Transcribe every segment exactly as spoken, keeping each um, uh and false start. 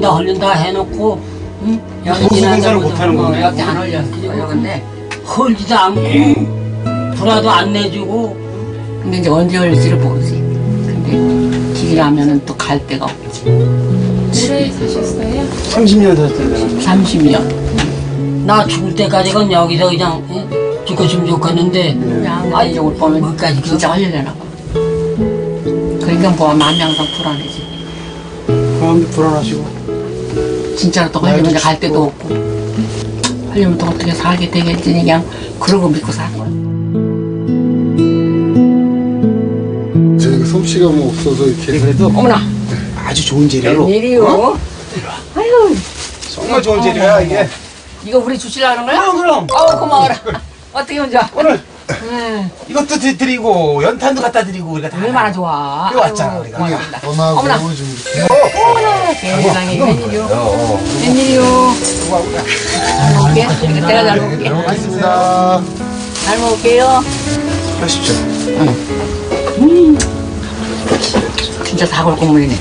나 훈련 다 해놓고 응? 여기 생산을 못하는 건데. 여기 안 올려. 근데 헐지도 않고 불화도 안 내주고. 근데 이제 언제 올릴지를 모르지. 근데 길하면은 또 갈 데가 없지. 오래 사셨어요? 삼십 년 사셨잖아요. 삼십 년. 나 죽을 때까지는 여기서 그냥 예? 죽었으면 좋겠는데 그냥 아 이걸 보면 뭐까지 진짜 하려려나. 그러니까 뭐 마음이 항상 불안해지. 마음도 불안하시고. 진짜로 또 하려면 이제 갈 데도 없고 하려면 또 어떻게 살게 되겠지 그냥 그런 거 믿고 사는 거야. 저희가 솜씨가 뭐 없어서 이렇게. 그래도 어머나 아주 좋은 재료로. 웬일이요? 어? 아유 정말 좋은 재료야 이게. 이거 우리 주시려는 거야? 그럼 그럼. 어우 고마워라. 어떻게 혼자? 오늘 응. 이것도 드- 드리고 연탄도 갖다 드리고 우리가 다. 얼마나 좋아. 이거 왔잖아, 아유, 우리가. 고맙습니다. 떠나고 어머나. 좀 이렇게. 어머나 세상에 웬일이요? 웬일이요? 잘 먹을게. 이거 내가 잘 먹을게. 고맙습니다. 잘 먹을게요. 하십시오. 음. 진짜 사골 국물이네.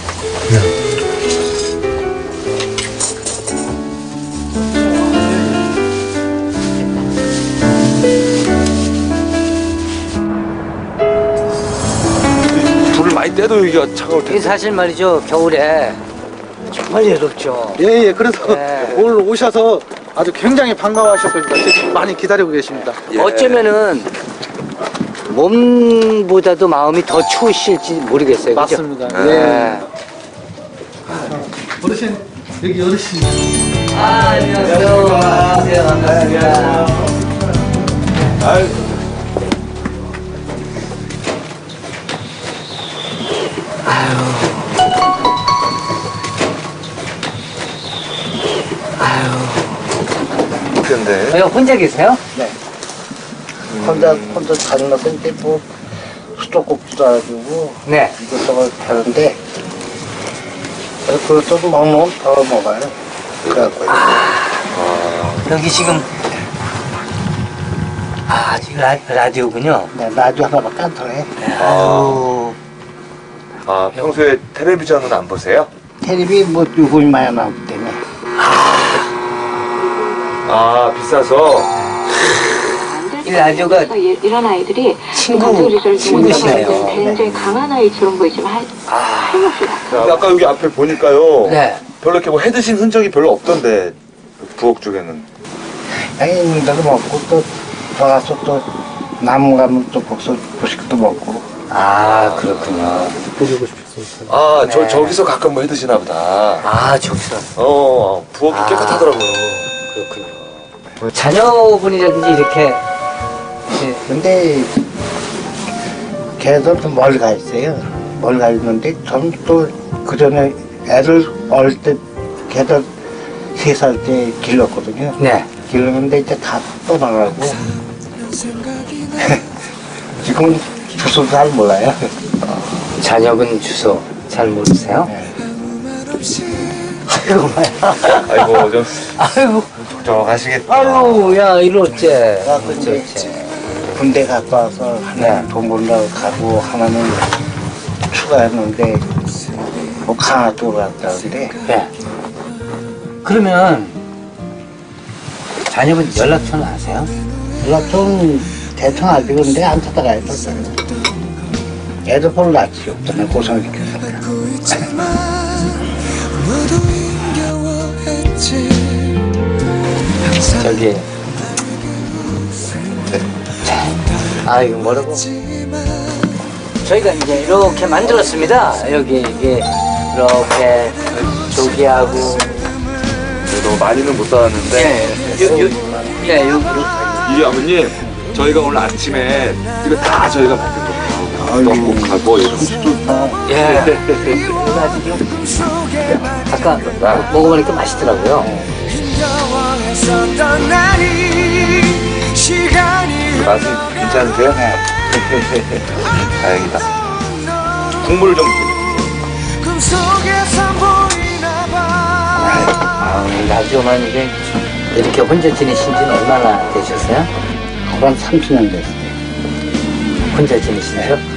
불을 많이 떼도 여기가 차가울 이게 텐데. 사실 말이죠, 겨울에 정말 외롭죠. 예, 예. 그래서 네. 오늘 오셔서 아주 굉장히 반가워하셨거든요. 지금 많이 기다리고 계십니다. 예. 어쩌면은 몸보다도 마음이 더 추우실지 모르겠어요. 그죠? 맞습니다. 예. 어르신, 여기 어르신. 아, 안녕하세요. 안녕하세요. 반갑습니다. 아유, 근데 왜 혼자 계세요? 혼자, 혼자 다니면서 이제 뭐 수도꼭지도 해주고 네. 이것저것 하는데 그것도 먹으면 더 먹어요. 그래갖고. 여기 지금 아, 지금 라, 라디오군요. 네, 라디오 하나밖에 안 통해. 아유. 아 평소에 텔레비전은 안 보세요? 텔레비 뭐 요금이 많이 나오기 때문에. 아 비싸서. 이 라디오가 이- 이런 아이들이 친구, 가족이를 친구시네요. 굉장히 강한 아이처럼 보이지만 할, 할못이 같아요. 아까 여기 앞에 보니까요. 네. 별로 이렇게 뭐 해드신 흔적이 별로 없던데 부엌 쪽에는. 양이 있는 데도 먹고 또 들어가서 또 나무 가면 또 복서 보식도 먹고. 아, 그렇군요. 드리고 싶었어요. 아 저 네. 저기서 가끔 뭐 해드시나 보다. 아, 저기서. 어 부엌이 아. 깨끗하더라고요. 그렇군요. 자녀분이라든지 이렇게 이제 근데 걔도 좀 멀리 가 있어요. 멀리 가 있는데 저는 또 그 전에 애들 어릴 때 걔들 세 살 때 길렀거든요. 네. 길렀는데 이제 다 떠나가고 지금은 주소도 잘 몰라요. 자녀분 주소 잘 모르세요? 아이고, 마야. 아이고 좀 아이고, 적적하시겠다. 아이고, 야, 이럴째. 아, 근데 군대 갔다 와서 하나 돈 벌려고 가고 하나는 추가했는데 뭐 강화 쪽으로 갔다 오는데 네. 그러면 자녀분 연락처는 아세요? 연락처는 대충 알고 있는데 안 찾아가야 돼. 애들 별로 낯이 없잖아요. 고생시켰으니까. 저기 아 이거 뭐라고? 저희가 이제 이렇게 만들었습니다. 여기 이게 이렇게 조기하고 너무 많이는 못 사왔는데. 예, 요, 요, 예, 요, 요. 이게 아버님 저희가 오늘 아침에 이거 다 저희가 만든 거예요. 떡국하고 이런 거. 예. 그래가지고 아까 먹어보니까 맛있더라고요. 맛이 괜찮으세요? 다행이다. 국물을 좀 아, 라디오만 이게 이렇게 혼자 지내신 지는 얼마나 되셨어요? 한 삼십 년 됐어요. 혼자 지내신 지?